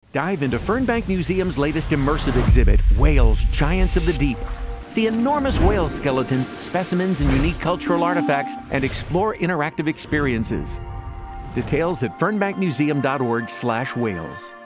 Dive into Fernbank Museum's latest immersive exhibit, Whales, Giants of the Deep. See enormous whale skeletons, specimens, and unique cultural artifacts, and explore interactive experiences. Details at fernbankmuseum.org/whales.